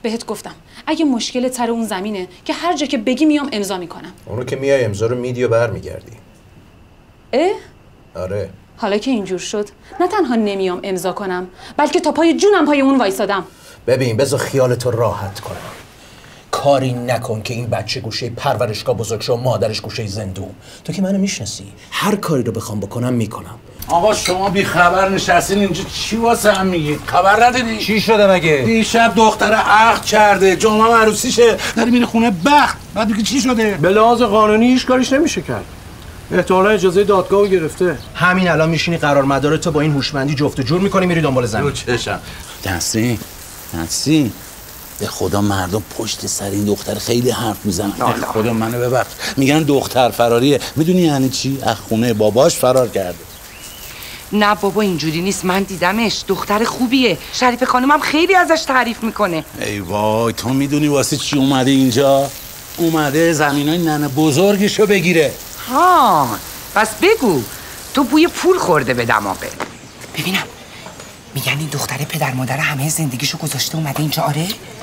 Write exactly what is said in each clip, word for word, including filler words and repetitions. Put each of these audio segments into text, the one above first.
بهت گفتم اگه مشکل سر اون زمینه که هر جا که بگی میام امضا میکنم. اونو که میای امضا رو میدی و برمیگردی. اه؟ آره. حالا که اینجور شد نه تنها نمیام امضا کنم بلکه تا پای جونم پای اون وایسادم. ببین بذار خیالتو راحت کنم. کاری نکن که این بچه گوشه پرورشگاه بزرگ شو، مادرش گوشه زندون. تو که منو میشناسی، هر کاری رو بخوام بکنم میکنم. آقا شما بی خبر نشستین اینجا چی واسه هم میگید؟ خبر ندیدی؟ چی شده مگه؟ دیشب دختر عقد کرده، جمعه عروسیشه، داره میره خونه بخت. بعد میگه چی شده؟ به لحاظ قانونی هیچ کاریش نمیشه کرد. احتمالاً اجازه دادگاهو گرفته. همین الان میشینی قرار مدارتو با این هوشمندی جفت و جور میکنی میری دنبال زمین. رو چشم. نسرین، نسرین به خدا مردم پشت سر این دختر خیلی حرف میزنن. خدا منو ببخش. میگن دختر فراریه. میدونی یعنی چی؟ از خونه باباش فرار کرده. نه بابا اینجوری نیست، من دیدمش، دختر خوبیه. شریف خانومم خیلی ازش تعریف میکنه. ای وای، تو میدونی واسه چی اومده اینجا؟ اومده زمینای ننه بزرگشو بگیره. ها پس بگو تو بوی پول خورده به دماغه. ببینم میگن این دختره پدر مادر همه زندگیشو گذاشته اومده اینجا. آره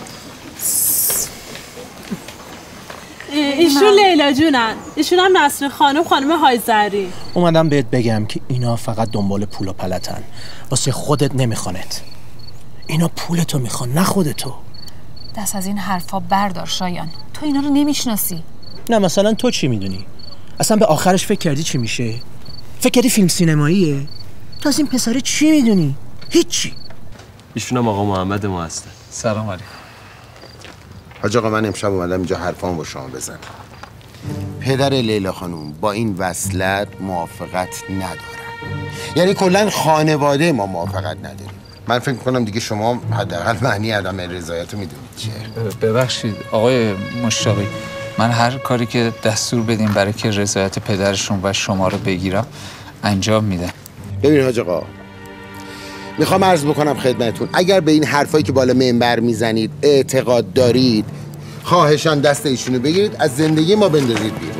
ایشون لیلا جونن، ایشون هم نسرین خانم خانم هایزری. اومدم بهت بگم که اینا فقط دنبال پول و پلتن، واسه خودت نمیخوانت. اینا پولتو میخوان نه خودتو. دست از این حرفا بردار شایان، تو اینا رو نمیشناسی. نه مثلا تو چی میدونی؟ اصلا به آخرش فکر کردی چی میشه؟ فکر کردی فیلم سینماییه؟ تو از این پسره چی میدونی؟ هیچی. ایشون هم آقا محمد ما هستن. سلام علیکم. حاج آقا من امشب اومدم اینجا حرفامو با شما بزنم. پدر لیلا خانوم با این وصلت موافقت ندارن. یعنی کلا خانواده ما موافقت نداریم. من فکر میکنم دیگه شما حداقل معنی عدم رضایت رو میدونید چیه. ببخشید آقای مشتاقی، من هر کاری که دستور بدیم برای که رضایت پدرشون و شما رو بگیرم انجام میدم. ببین حاج آقا، میخوام عرض بکنم خدمتتون، اگر به این حرفایی که بالا منبر میزنید اعتقاد دارید، خواهشاً دست ایشونو بگیرید از زندگی ما بندازید بیرون.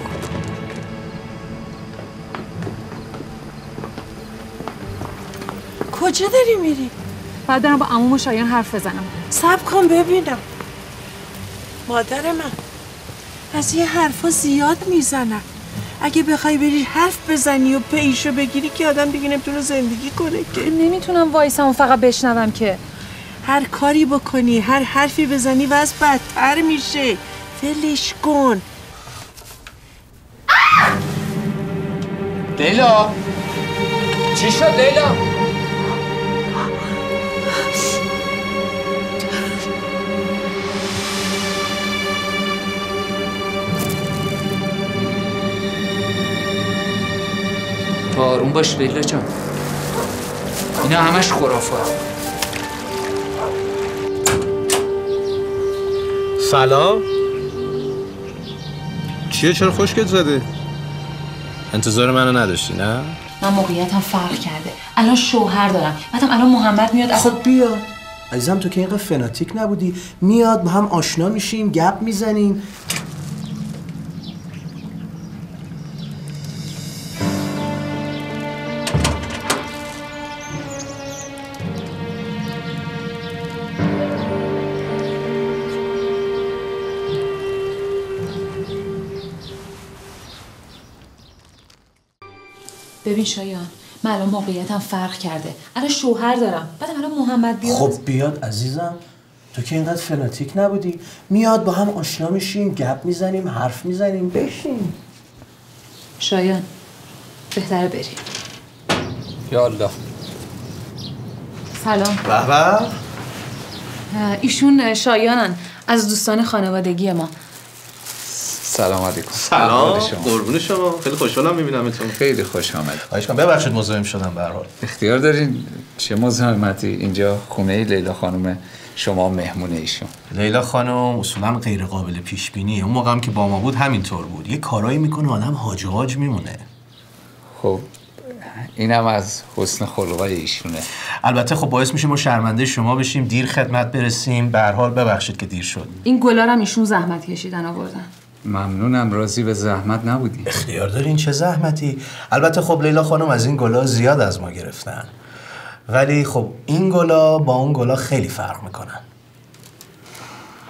کجا داری میری؟ بعد برم با عموم و شایان حرف بزنم. صبر کن ببینم. مادر من از یه حرفا زیاد میزنم. اگه بخوای بری حرف بزنی و پیشو بگیری که آدم دیگه نمیتونه زندگی کنه که. نمیتونم وایسم و فقط بشنوم که. هر کاری بکنی، هر حرفی بزنی وضع بدتر میشه. ولش کن. لیلا چی شد لیلا؟ آروم باش لیلا جان، اینا همش خرافات. سلام. چیه چرا خشکت زده؟ انتظار منو نداشتی نه؟ من موقعیتم فرق کرده، الان شوهر دارم، بعدم الان محمد میاد. خب بیا عزیزم، تو که اینقدر فناتیک نبودی. میاد با هم آشنا میشیم، گپ میزنیم. ببین شایان، من الان موقعیتم فرق کرده، الان شوهر دارم، بعدم الان محمد بیاد. خب بیاد عزیزم، تو که اینقدر فناتیک نبودی. میاد با هم آشنا میشیم، گپ میزنیم، حرف میزنیم. بشین شایان، بهتره بریم. یالله. سلام. به به. ایشون شایانن، از دوستان خانوادگی ما. سلام علیکم. سلام. قربون شما. خیلی خوشحالم میبینمتون. خیلی خوش آمد. خواهش کنم ببخشید مزاحم شدم به هر حال. اختیار دارین. چه مزاحمتی، اینجا خونه لیلا خانم شما، مهمونه ایشون. لیلا خانم اصولا غیر قابل پیش بینیه. اون موقع هم که با ما بود همینطور بود. یه کارایی میکنه آدم هاج هاج میمونه. خب اینم از حسن خلقای ایشونه. البته خب باعث میشه ما شرمنده شما بشیم، دیر خدمت برسیم. به هر حال ببخشید که دیر شد. این گلارم ایشون زحمت کشیدن آوردن. ممنونم، راضی به زحمت نبودی. اختیار دارین، چه زحمتی. البته خب لیلا خانم از این گلا زیاد از ما گرفتن، ولی خب این گلا با اون گلا خیلی فرق میکنن.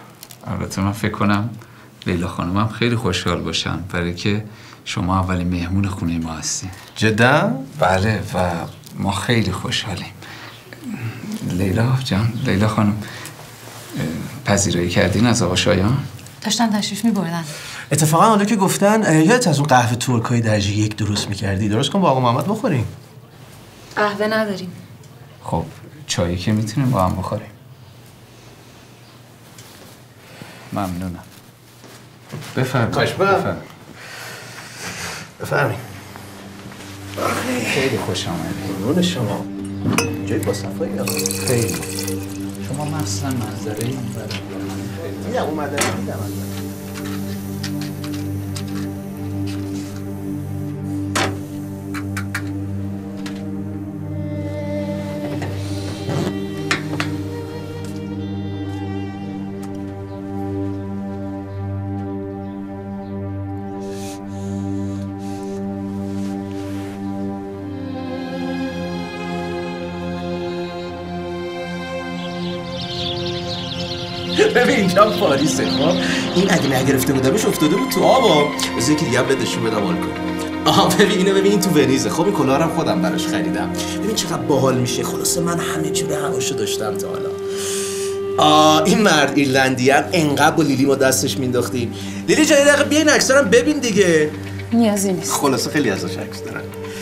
البته من فکر کنم لیلا خانومم خیلی خوشحال باشن برای که شما اولین مهمون خونه ما هستین. جدا؟ بله و ما خیلی خوشحالیم. لیلا جان، لیلا خانم پذیرایی کردین از آقا شایان؟ داشتن تشریف می‌بردن. اتفاقا حالا که گفتن یادت از اون قهوه ترکای درجه یک درست می‌کردی درست کن با آقا محمد بخوریم. قهوه نداریم. خب چایی که میتونیم با هم بخوریم. ممنونم. بفرمایید. بفرمایید. بفرمایید. خیلی خوش آمدید. قربون شما. جای با صفایی آقا. خیلی. شما مخصوصا منظره این برای خیلی. میدم اومدن میدم. ببین اینجا پاریسه خب این اگه نگرفته بودمش افتاده بود تو آبا بذار یکی دیگه بدشون بدم حال کن. آها ببین اینو ببین این تو ونیزه خب این کلاه رو خودم براش خریدم ببین چقدر باحال میشه. خلاصه من همه جوره هواشو داشتم تا حالا. آ این مرد ایرلندی هم انقدر با لیلی ما دستش مینداختیم. لیلی جای دقیقه بیاین عکسارم ببین دیگه. نیازی نیست. خلاصه خیلی ازش عکس دارم.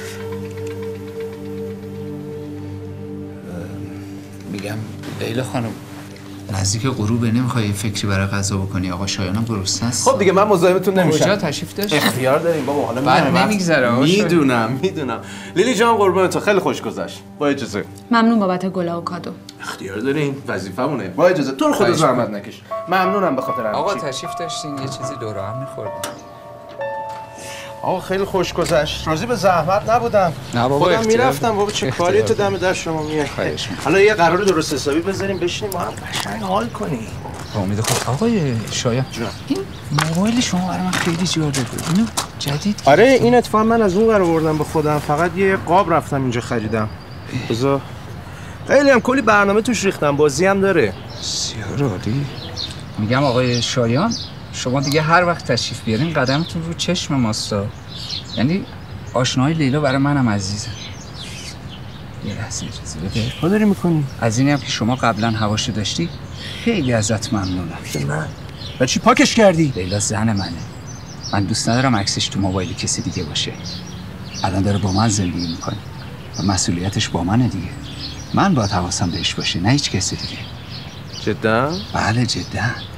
میگم لیلا خانم نزدیک غروبه نمیخوای فکری برای غذا بکنی؟ آقا شایانم گرسنه است. خب دیگه من مزاحمتون نمیشم. کجا تشریف داشت؟ اختیار داریم بابا حالا بعد نمیگذره آقا. میدونم میدونم. لیلی جان قربونت تو خیلی خوش گذشت. با اجازه. ممنون بابت گلا و کادو. اختیار دارین وظیفه‌مونه. با اجازه تو رو خود زحمت نکش. ممنونم به خاطر همین. آقا تشریف داشتین یه چیزی دور هم می‌خوردیم. آقا خیلی خوش گذشت. راضی به زحمت نبودم. نه بابا خودم میرفتم بابا چه کاری تو دم دست شما میای. حالا یه قرار درست حسابی بذاریم بشینیم با هم قشنگ حال کنیم. با امید خود آقای شایان این موبایل شما برای من خیلی جالبه. اینو جدید آره این اتفاقا من از اون قرار بردم به خودم فقط یه قاب رفتم اینجا خریدم. بذار خیلی هم کلی برنامه توش ریختم بازی هم داره. بسیار عالی. میگم آقای شایان شما دیگه هر وقت تشریف بیارین قدمتون رو چشم ماستا. یعنی آشنای لیلا برای منم عزیزه. یه لحظه اجازه بده. چه داری میکنی؟ از اینی هم که شما قبلا هواشو داشتی خیلی ازت ممنونم. من و چی پاکش کردی؟ لیلا زن منه. من دوست ندارم عکسش تو موبایل کسی دیگه باشه. الان داره با من زندگی میکنه و مسئولیتش با منه دیگه. من باید حواسم بهش باشه نه هیچ کسی دیگه. جدا؟ بله جدا.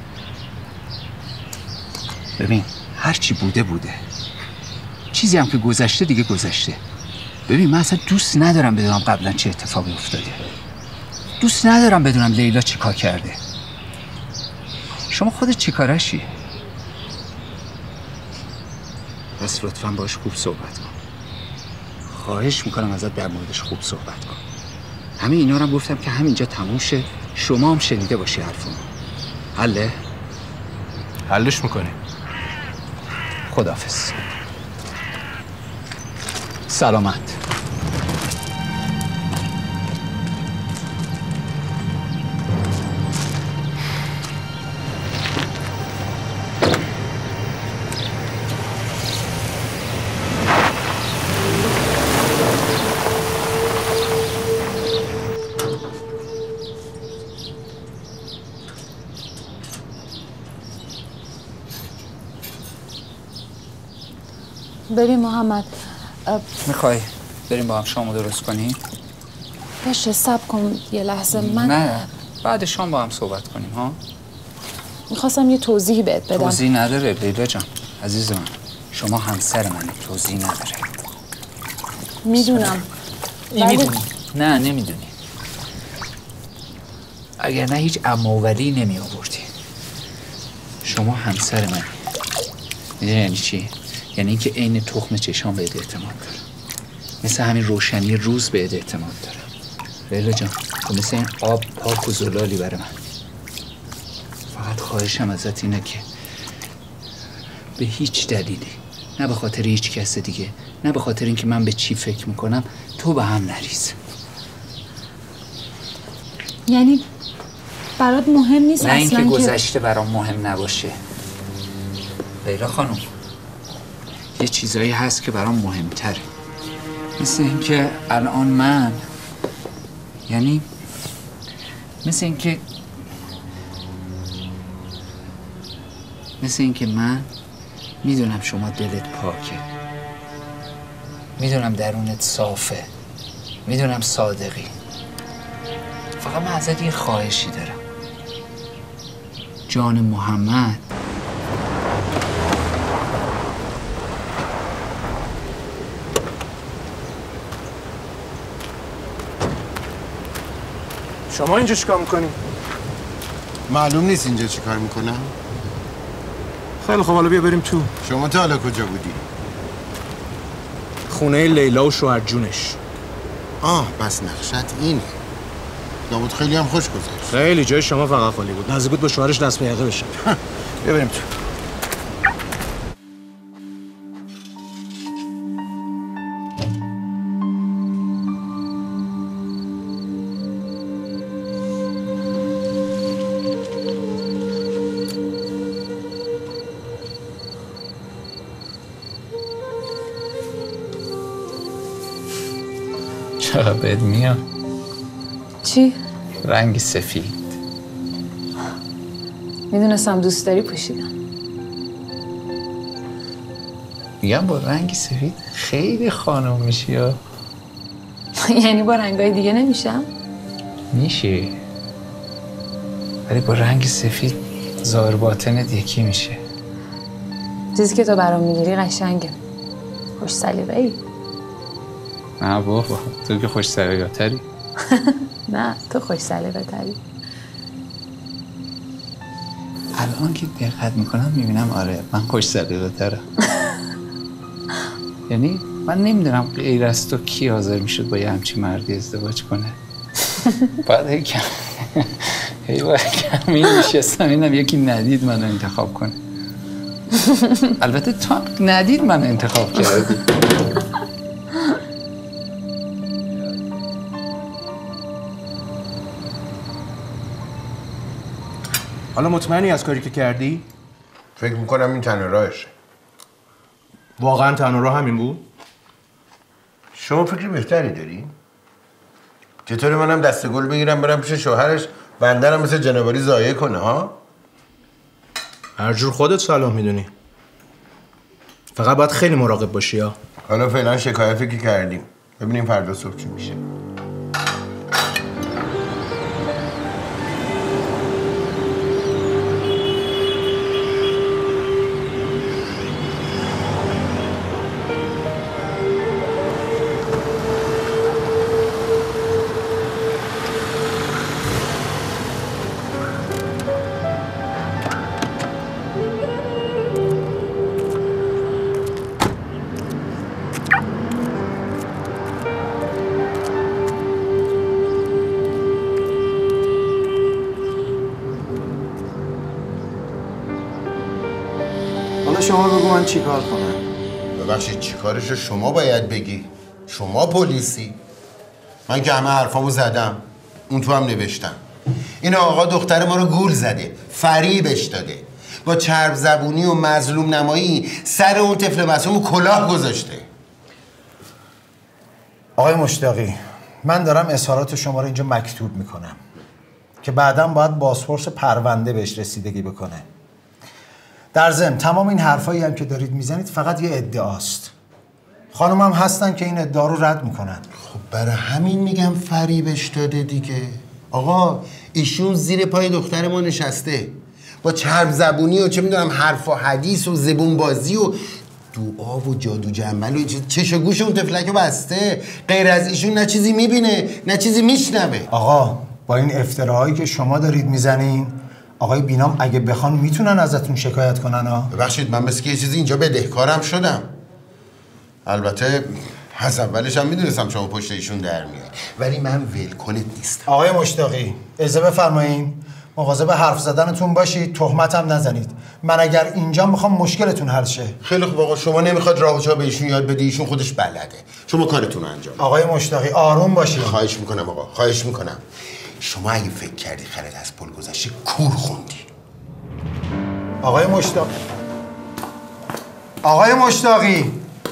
ببین هر چی بوده بوده. چیزی هم که گذشته دیگه گذشته. ببین من اصلا دوست ندارم بدونم قبلا چه اتفاقی افتاده. دوست ندارم بدونم لیلا چی کار کرده. شما خودت چی کارشی؟ پس لطفاً باش خوب صحبت کن. خواهش میکنم ازت در موردش خوب صحبت کن. همه اینا رو گفتم که همینجا تموم شه. شما هم شنیده باشی حرفمو. حله؟ حلش میکنیم. خداحافظ. سلامت. ببین محمد میخوای بریم با هم شامو درست کنیم؟ باشه صبر کن یه لحظه من نه بعد شام با هم صحبت کنیم ها. میخواستم یه توضیحی بهت بدم. توضیح نداره لیلا جان عزیز من. شما همسر منی توضیح نداره. میدونم ولی میدونی نه نمیدونی. اگر نه هیچ عمه و ولی نمی آوردی. شما همسر منی. میدونی یعنی چی؟ یعنی اینکه عین تخم چشام بهت اعتماد داره. مثل همین روشنی روز بهت اعتماد داره. لیلا جان تو مثل این آب پاک و زلالی برای من. فقط خواهشم ازت اینه که به هیچ دلیلی نه به خاطر هیچ کس دیگه نه به خاطر اینکه من به چی فکر میکنم تو به هم نریز. یعنی برات مهم نیست نه اصلا اینکه که گذشته برام مهم نباشه لیلا خانم، یه چیزایی هست که برام مهمتره، مثل اینکه الان من یعنی مثل اینکه مثل اینکه من میدونم شما دلت پاکه، میدونم درونت صافه، میدونم صادقی، فقط من ازت یه خواهشی دارم. جان محمد شما اینجا چیکار میکنی؟ معلوم نیست اینجا چیکار میکنم؟ خیلی خب حالا بیا بریم تو. شما تا حالا کجا بودی؟ خونه لیلا و شوهر جونش. آه بس نقشت اینه. لابد خیلی هم خوش گذشت. خیلی جای شما فقط خالی بود. نزدیک بود با شوهرش دست به یقه بشن. بیا بریم تو. چرا بهت میاد؟ چی؟ رنگ سفید. میدونستم دوست داری پوشیدم. میگم با رنگ سفید خیلی خانم میشی یا؟ یعنی با رنگای دیگه نمیشم؟ میشه، ولی با رنگ سفید ظاهر باطنت یکی میشه. چیزی که تو برام میگیری قشنگه، خوش سلیقه‌ای. نه بابا، تو که خوش سلیقه تری. نه تو خوش سلیقه تری. الان که دقت میکنم میبینم آره من خوش سلیقه ترم. یعنی من نمیدونم غیر از تو کی حاضر میشد با یه همچین مردی ازدواج کنه. بعد هی کم هی باید کمی نشستم اینم یکی ندید منو انتخاب کنه. البته تو ندید منو انتخاب کردی. حالا مطمئنی از کاری که کردی؟ فکر میکنم این تنها راهشه. واقعا تنها راه همین بود؟ شما فکر بهتری داری؟ چطوری منم دست گل بگیرم برم پیش شوهرش بندرم مثل جنابالی ضایع کنه ها؟ هر جور خودت صلاح میدونی. فقط باید خیلی مراقب باشی ها. حالا فعلا شکایتی که کردیم. ببینیم فردا صبح چی میشه. شما بگو من چی کار کنم؟ ببخشید چی کارشو شما باید بگی. شما پلیسی. من که همه حرفامو زدم. اون تو هم نوشتم. این آقا دختر ما رو گول زده، فریبش داده، با چرب زبونی و مظلوم نمایی سر اون طفل معصوم کلاه گذاشته. آقای مشتاقی، من دارم اظهارات شما رو اینجا مکتوب میکنم که بعداً باید بازپرس پرونده بهش رسیدگی بکنه. در ضمن تمام این حرفایی هم که دارید میزنید فقط یه ادعاست. خانم هم هستن که این ادعا رو رد میکنن. خب برای همین میگم فریبش داده دیگه. آقا ایشون زیر پای دختر ما نشسته با چرب زبونی و چه میدونم حرف و حدیث و زبون بازی و دعا و جادو جنبل و چش و گوش اون تفلک بسته. غیر از ایشون نه چیزی میبینه نه چیزی میشنوه. آقا با این افتراهایی که شما دارید میزنین آقای بینام اگه بخوان میتونن ازتون شکایت کنن ها. ببخشید من مثل که یه چیزی اینجا بدهکارم شدم. البته از اولش هم میدونستم شما پشت ایشون در میاد، ولی من ولکنت نیستم. آقای مشتاقی اجازه بفرمایین مواظب حرف زدنتون باشید، تهمت هم نزنید. من اگر اینجا میخوام مشکلتون حل شه. خیلی خوب آقا، شما نمیخواد راه و چا به ایشون یاد بدی، ایشون خودش بلده. شما کارتون رو انجام. آقای مشتاقی آروم باشید. خواهش میکنم آقا، خواهش میکنم. شما اگه فکر کردی خرید از پل گذشته کور خوندی. آقای مشتاق آقای مشتاقی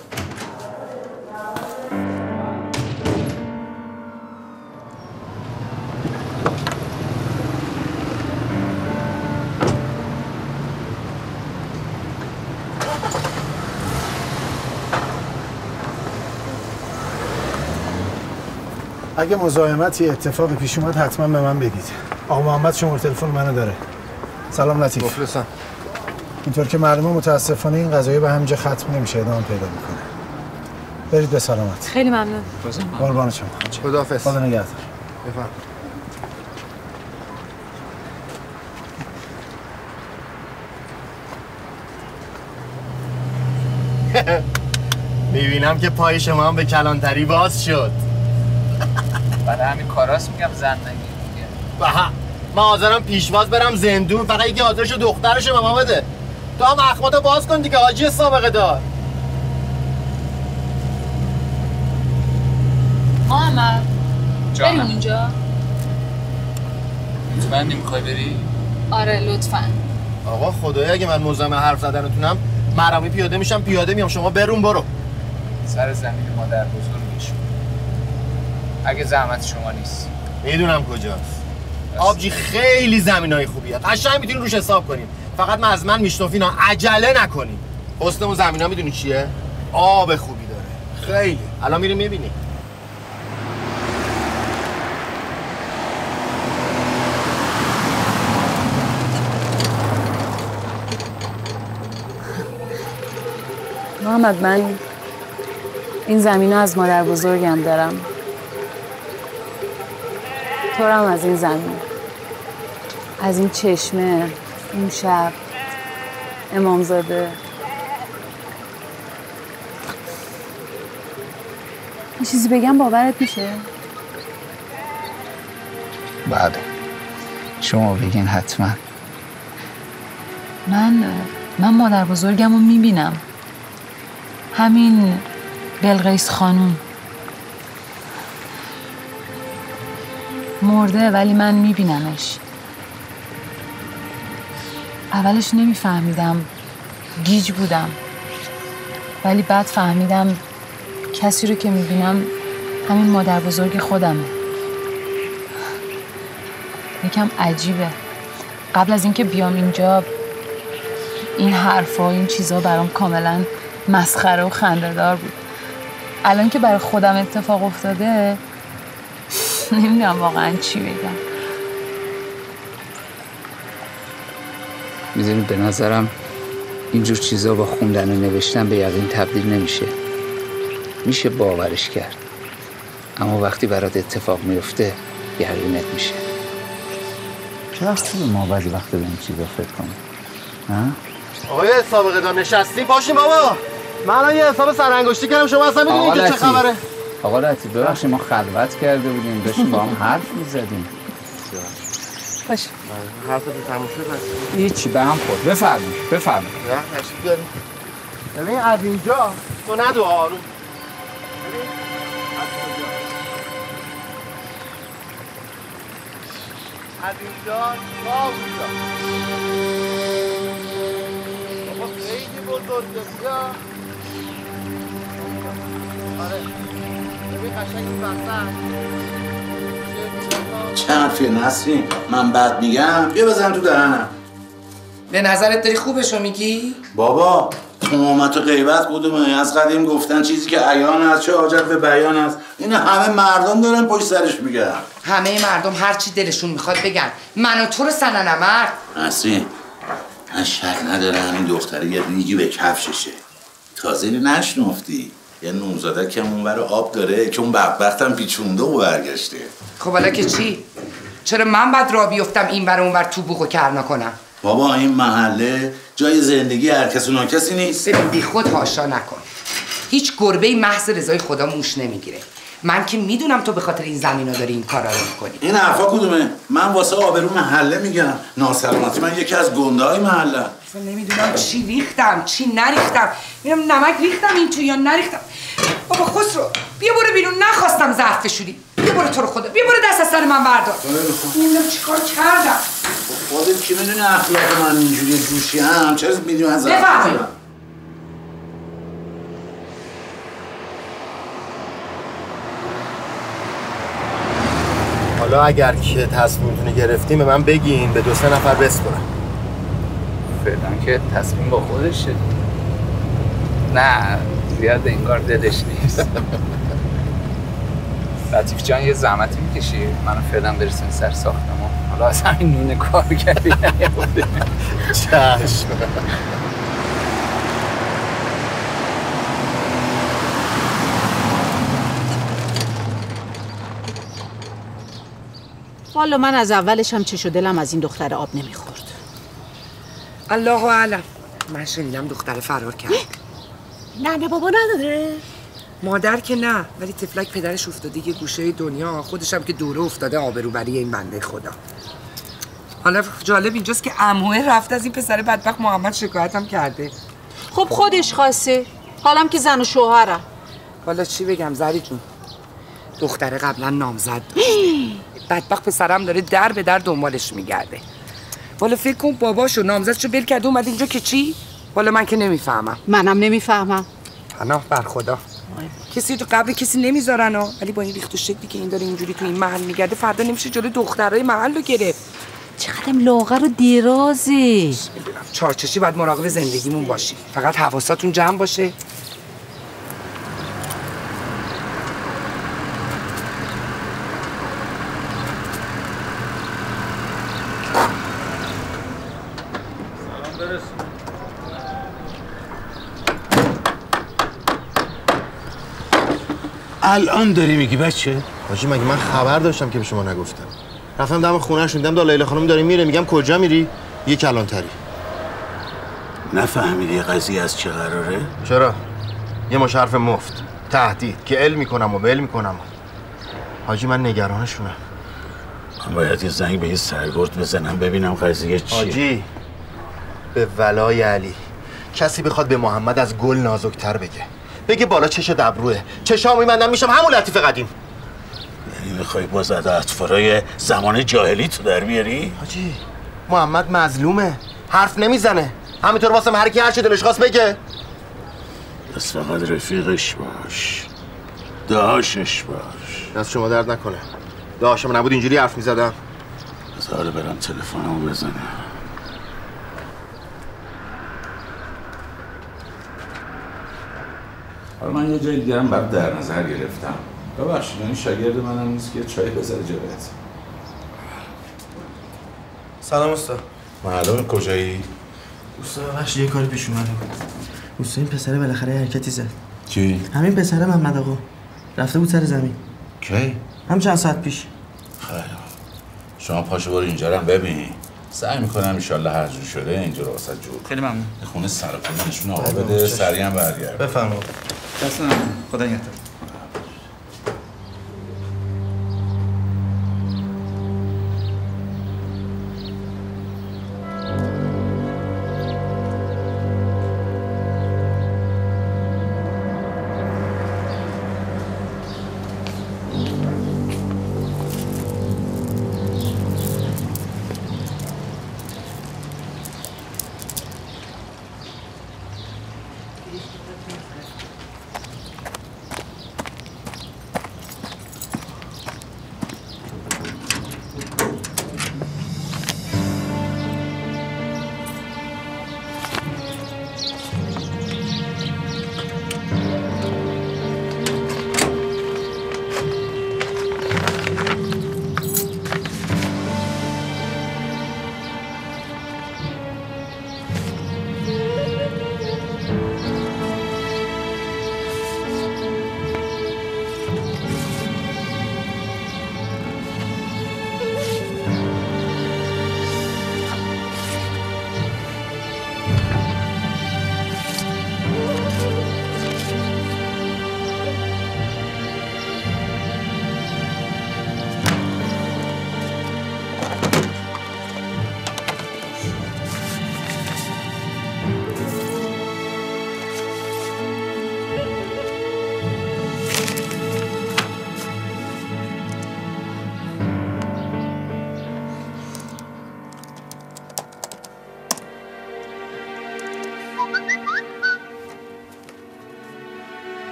اگه مزاحمتی اتفاقی پیش اومد حتما به من بگید. آقا محمد شماره تلفن منو داره. سلام لطیف. مخلصم. اینطور که معلومه متاسفانه این قضیه به همینجا ختم نمیشه، ادامه پیدا میکنه. برید به سلامت. خیلی ممنون. قربان شما. خداحافظ. خدا نگهدار. بفرمایید. میبینم که پای شما هم به کلانتری باز شد. بعد همین کاراست میگم زن نگیر دیگه. بها من حاضرم پیشواز برم زندون، فقط یکی آدرس دخترشو به ما بده. تو هم اخماتو باز کن دیگه حاجی سابقه دار. محمد بریم اونجا. مطمئنی میخوای بری؟ آره لطفاً. آقا خدایا اگه من مزاحم حرف زدنتونم مرامی پیاده میشم پیاده میام، شما برون برو. سر زمین مادر بزرگشون اگه زحمت شما نیست. میدونم کجاست. آبجی خیلی زمینای خوبیه، قشنگ میتونین روش حساب کنیم. فقط من از من میشنفین ها، عجله نکنین. حسن اون زمینا میدونی چیه؟ آب خوبی داره خیلی. الان میریم میبینیم. محمد من این زمین ها از مادر بزرگم دارم، تو هم از این زمین، از این چشمه، اون شب، امامزاده. یه چیزی بگم باورت میشه؟ بله شما بگین حتما. من من مادر بزرگم رو میبینم، همین بلقیس خانوم مرده ولی من میبینمش. اولش نمیفهمیدم، گیج بودم، ولی بعد فهمیدم کسی رو که میبینم همین مادر بزرگ خودمه. یکم عجیبه. قبل از اینکه بیام اینجا این حرفا این چیزا برام کاملا مسخره و خنده‌دار بود. الان که برای خودم اتفاق افتاده نمیدونم واقعا چی بگم. میدونی به نظرم اینجور چیزا با خوندن و نوشتن به یقین تبدیل نمیشه. میشه باورش کرد، اما وقتی برات اتفاق میفته یقینت میشه. چرا اصلا ما بعضی وقت به این چیزا فکر کنیم؟ ها؟ آقای سابقه دار نشستی؟ پاشین بابا. من الان یه حساب سرانگشتی کردم، شما اصلا میدونین که چه خبره؟ آقا لطیف ببخشید ما خلوت کرده بودیم، داشتیم با هم حرف میزدیم. باشه. حرفتون تموم شد؟ هیچی به هم خورد. بفرمایید بفرمایید. نه تشریف داریم. ببین از اینجا تو ندو آروم. ببین از اینجا. از اینجا تا اونجا. بابا خیلی بزرگه بیا. آره. ببین قشنگ این وسط. چه حرفیه نسرین؟ من بد میگم؟ بیا بزن تو دهنم. به نظرت داری خوبشو میگی؟ بابا تهمت و غیبت کدومه؟ از قدیم گفتن چیزی که عیان است چه حاجت به بیان است. این همه مردم دارن پشت سرش میگن. همه مردم هر چی دلشون میخواد بگن. من و تو رو سننه مرد. نسرین من شک ندارم این دختره یه ریگی به کفششه. تازه نشنفتی یه نوزاده که اونور آب داره که اون بدبختم پیچونده و برگشته. خب حالا که چی؟ چرا من بعد راه بیفتم این ور اونور تو بوق و کرنا کنم؟ بابا این محله جای زندگی هر کس و ناکسی نیست. ببین بی خود هاشا نکن. هیچ گربه محض رضای خدا موش نمیگیره. من که میدونم تو به خاطر این زمینا داری این کارا رو میکنی. این حرفا کدومه؟ من واسه آبرو محله میگم. ناسلامتی من یکی از گنده‌های محله. اصلا نمیدونم چی ریختم چی نریختم. میرم نمک ریختم این تو یا نریختم. بابا خسرو بیا برو بیرون، نخواستم ظرف بشوری. بیا برو تو رو خدا، بیا برو دست از سر من بردار. نمیدونم چیکار کردم. خودت کی میدونی اخلاق من اینجوری جوشی هم چرا میدونی از بفرمایید. حالا اگر که تصمیمتون گرفتیم به من بگین، به دو سه نفر بسپرم. فعلا که تصمیم با خودشه. نه زیاد انگار دلش نیست. لطیف جان یه زحمتی میکشی منو فعلا برسونی سر ساختمون. حالا از همین نون کار کردی نیافته. چشم. والا من از اولش هم چش و دلم از این دختر آب نمیخورد. الله اعلم. من شنیدم دختر فرار کرد. نه نه بابا نداره. مادر که نه، ولی تفلک پدرش افتاده یه گوشه دنیا، خودش هم که دوره افتاده آبروبری این بنده خدا. حالا جالب اینجاست که عموه رفته از این پسر بدبخت محمد شکایتم کرده. خب خودش خواسته. حالم که زن و شوهرم. والا چی بگم زری جون، دختر قبلا نامزد داشته. بدبخت پسرم داره در به در دنبالش میگرده. والا فکر کن باباشو نامزدشو بل کرده اومده اینجا که چی؟ والا من که نمیفهمم. منم نمیفهمم. پناه بر خدا. کسی تو قبل کسی نمیذارن ها، ولی با این ریخت و شکلی که این داره اینجوری تو این محل میگرده فردا نمیشه جلوی دخترای محل رو گرفت. چقدرم لاغر و درازه. چارچشی باید مراقب زندگیمون باشی، فقط حواساتون جمع باشه. الان داری میگی بچه؟ حاجی مگه من خبر داشتم که به شما نگفتم؟ رفتم دم خونه شوندم دا لیلا خانم داره میره، میگم کجا میری؟ یه کلانتری. نفهمیدی قضیه از چه قراره؟ چرا؟ یه مشرف مفت، تهدید که علم میکنم و ول میکنم. حاجی من نگرانشونم. من باید یه زنگ به یه سرگرد بزنم ببینم قضیه چیه. حاجی به ولای علی کسی بخواد به محمد از گل نازکتر بگه، بگه بالا چش دبروه، چشامو میبندم میشم همون لطیف قدیم. یعنی میخوای باز اطفارای زمان جاهلی تو در بیاری؟ حاجی محمد مظلومه، حرف نمیزنه، همینطور واسه هر کی هر چی دلش خواست بگه. بس فقط رفیقش باش، داشش باش. دست شما درد نکنه، داشم نبود اینجوری حرف میزدم. بذاره برم تلفنمو بزنم. حالا من یه جای دیگه هم برات در نظر گرفتم. ببخشید یعنی شاگرد منم نیست که چای بذاره جلویت. سلام استاد. معلومه کجایی؟ استاد ببخشید یه کاری پیش اومده بود. استاد این پسره بالاخره حرکتی زد. کی؟ همین پسره محمد آقا. رفته بود سر زمین. کی؟ هم چند ساعت پیش. خیلی شما پاشو برو اینجا رو ببین. سعی میکنم ان شاءالله هر جور شده اینجا رو واسه جور. خیلی ممنون. خونه سر خونه نشون آقا بده سریع هم برگرد. بفرمایید. دست نکنید. خدا نگهدار.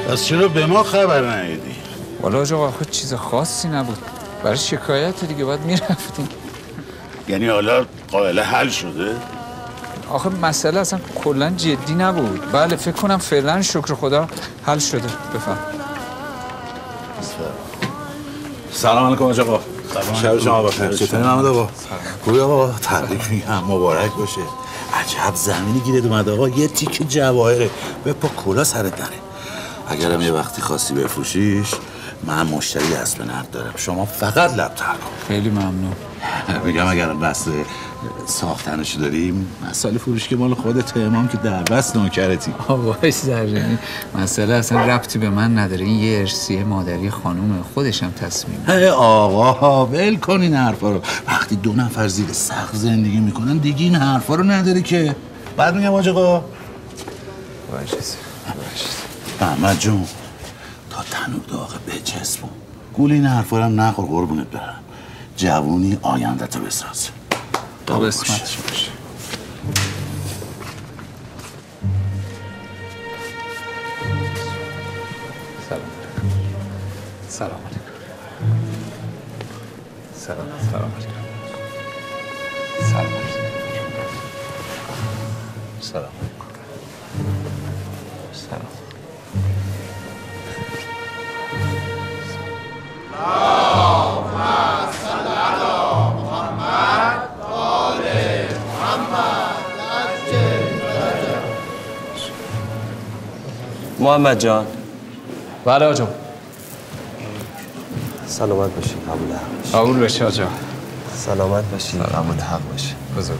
پس چرا به ما خبر ندیدی؟ والا آجا آخه چیز خاصی نبود. برای شکایت دیگه باید میرفتیم. یعنی حالا قائله حل شده؟ آخه مسئله اصلا کلا جدی نبود. بله فکر کنم فعلا شکر خدا حل شده. بفهم. سلام علیکم آقا. شب شما بخیر. چطوری محمد آقا؟ خوبی آقا؟ تبریک میگم، مبارک باشه. عجب زمینی گیرت اومد آقا، یه تیکه جواهره. بپا کلا سرت نره. اگرم یه وقتی خواستی بفروشیش، من مشتری اسب نرد دارم. شما فقط لب تر کن. خیلی ممنون. میگم اگر بس ساختنش داریم، مسئله فروش که مال خودت، امام که در بس نوکرتی. آقای زرینی مسئله اصلا ربطی به من نداره. این یه ارثیه مادری خانومه، خودشم تصمیم. هی آقا ول کن این حرفا رو. وقتی دو نفر زیر سقف زندگی میکنن دیگه این حرفا رو نداره که. بعد میگم آقا باشه محمد جون تا تنور داغه بچسبون. گول این حرفا رو هم نخور قربونت برم. جوونی آینده تو بساز. تا بسمتش باشه. سلام سلام علیکم. سلام سلام علیکم. سلام علیکم. سلام سلام. محمد جان. بله آجا. سلامت باشی. قبول حق باشی. قبول باشی آجا. سلامت باشی. قبول حق باشی. بزرگ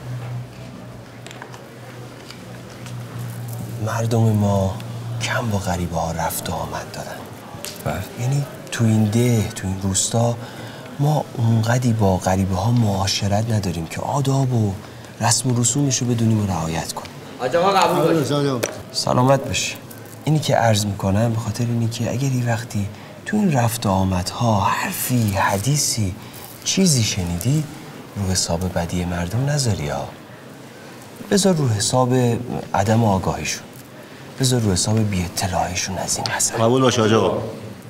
مردم ما کم با غریبه ها رفت و آمد دارن. بله. یعنی تو این ده، تو این روستا ما اونقدی با غریبه ها معاشرت نداریم که آداب و رسم و رسومش رو بدونیم و رعایت کنیم. آجا ما قبول باشی. سلامت باشی. اینی که عرض میکنم به خاطر اینی که اگر یه وقتی تو این رفت و آمدها حرفی، حدیثی، چیزی شنیدی رو حساب بدی مردم نذاری ها. بذار رو حساب عدم آگاهیشون، بذار رو حساب بی اطلاعیشون از این مسئله. قبول باشه آجا.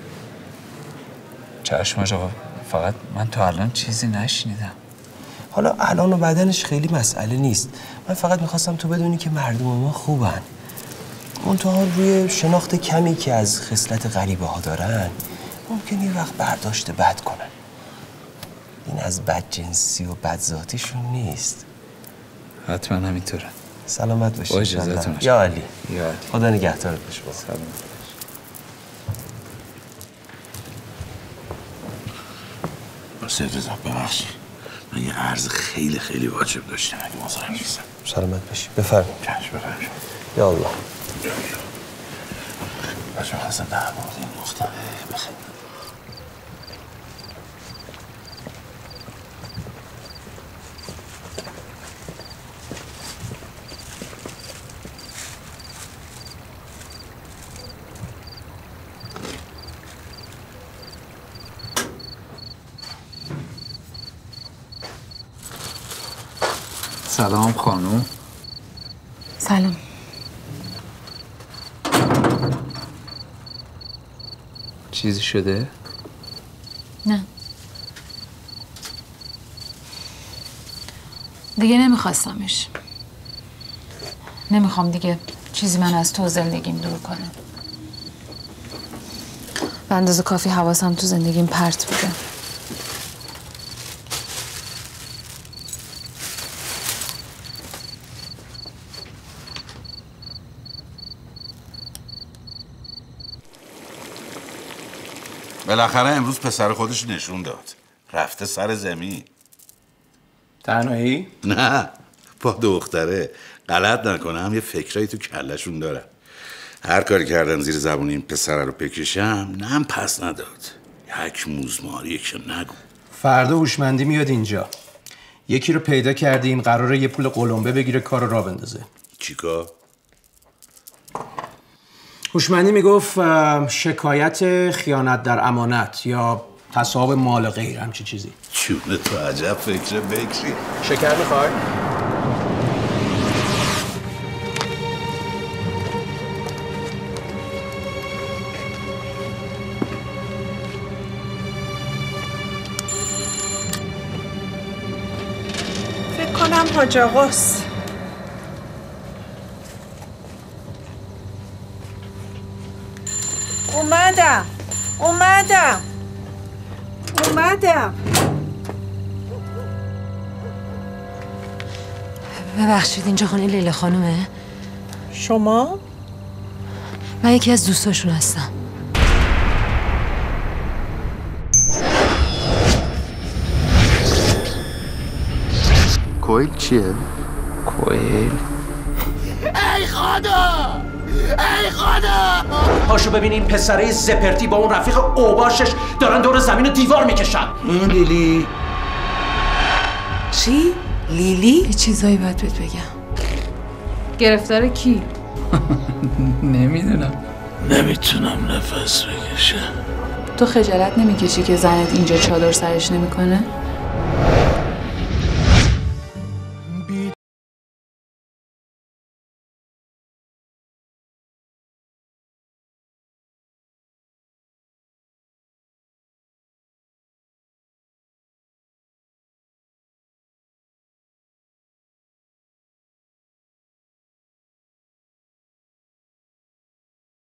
چشم آجا. فقط من تا الان چیزی نشنیدم. حالا الان و بعدنش خیلی مسئله نیست. من فقط میخواستم تو بدونی که مردم ما خوبن. منتها روی شناخت کمی که از خصلت غریبه ها دارن ممکنه یه وقت برداشت بد کنن. این از بدجنسی و بدذاتیشون نیست. حتما همینطوره. سلامت باشی. با اجازهتون. یا علی. یا علی. خدا نگهدارت باشه. سلام. سید رضا ببخشی، من یه عرض خیلی خیلی واجب داشتم اگه مزاحم نیستم. سلامت باشی. بفرمایید. چشم بفرمایید. یا الله. بچه‌ها حسن در مورد این دختره بخیر. سلام خانوم. سلام. چیزی شده؟ نه. دیگه نمیخواستمش. نمیخوام دیگه چیزی من از تو زندگیم دور کنه. به اندازه کافی حواسم تو زندگیم پرت بوده. بالاخره امروز پسر خودش نشون داد. رفته سر زمین. تنهایی؟ نه با دختره. غلط نکنم یه فکرایی تو کلشون دارم. هر کاری کردم زیر زبون این پسر رو بکشم نم پس نداد. یک موزماری که نگو. فردا هوشمندی میاد اینجا. یکی رو پیدا کردیم قراره یه پول قلمبه بگیره کار رو راه بندازه. چیکار؟ هوشمندی میگفت شکایت خیانت در امانت یا تصاحب مال غیر همچی چیزی. چونه تو عجب فکر بکری. شکر میخوای؟ اینم حاج آقاست. اومدم اومدم اومدم. ببخشید اینجا خونه لیلا خانومه؟ شما؟ من یکی از دوستاشون هستم. کویل چیه؟ کویل؟ ای خدا! ای خدا! پاشو ببین این پسره زپرتی با اون رفیق اوباشش دارن دور زمین و دیوار میکشن. این لیلی. چی؟ لیلی؟ یه چیزایی باید بهت بگم. گرفتار کی؟ نمیدونم. نمیتونم نفس بکشم. تو خجالت نمیکشی که زنت اینجا چادر سرش نمیکنه؟